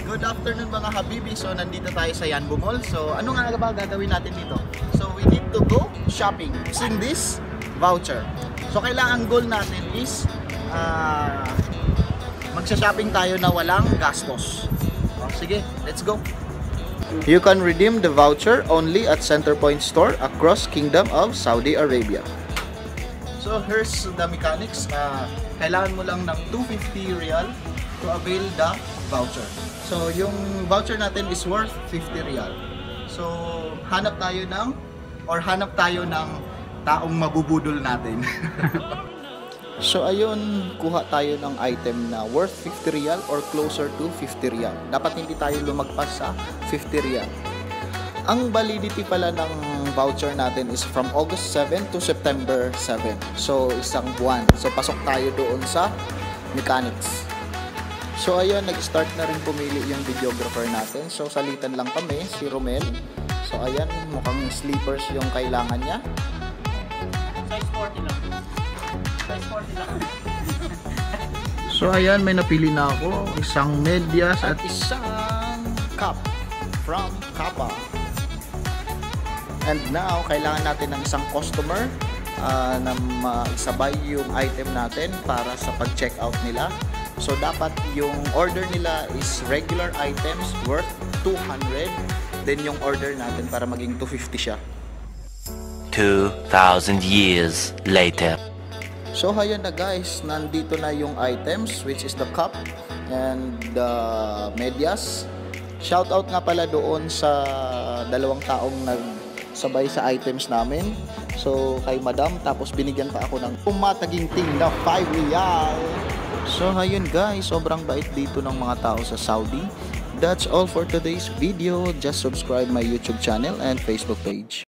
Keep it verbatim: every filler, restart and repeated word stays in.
Good afternoon mga habibi. So nandito tayo sa Yanbu Mall. So ano nga ba gagawin natin dito? So we need to go shopping using this voucher. So kailangan goal natin is uh, magsha-shopping tayo na walang gastos. Oh, sige, let's go. You can redeem the voucher only at Centerpoint store across Kingdom of Saudi Arabia. So here's the mechanics. Uh, kailangan mo lang ng two hundred fifty riyal to avail the voucher. So yung voucher natin is worth fifty riyal. So hanap tayo ng or hanap tayo ng taong mabubudol natin. So ayun, kuha tayo ng item na worth fifty riyal or closer to fifty riyal. Dapat hindi tayo lumagpas sa fifty riyal. Ang validity pala ng voucher natin is from August seventh to September seventh. So isang buwan. So pasok tayo doon sa mechanics. So ayun, nag-start na rin pumili yung videographer natin. So salitan lang kami, si Romel. So ayan, mukhang sleepers yung kailangan niya. Size forty lang. Size forty lang. So ayan, may napili na ako. Isang medyas at isang cup from Kappa. And now, kailangan natin ng isang customer uh, na maisabay yung item natin para sa pag-check out nila. So dapat yung order nila is regular items worth two hundred. Then yung order natin para maging two hundred fifty siya. two thousand years later. So ayan na guys, nandito na yung items, which is the cup and the medyas. Shout out nga pala doon sa dalawang taong nagsabay sa items namin. So kay madam, tapos binigyan pa ako ng umataginting na five riyal. So ayun guys, sobrang bait dito ng mga tao sa Saudi. That's all for today's video. Just subscribe my YouTube channel and Facebook page.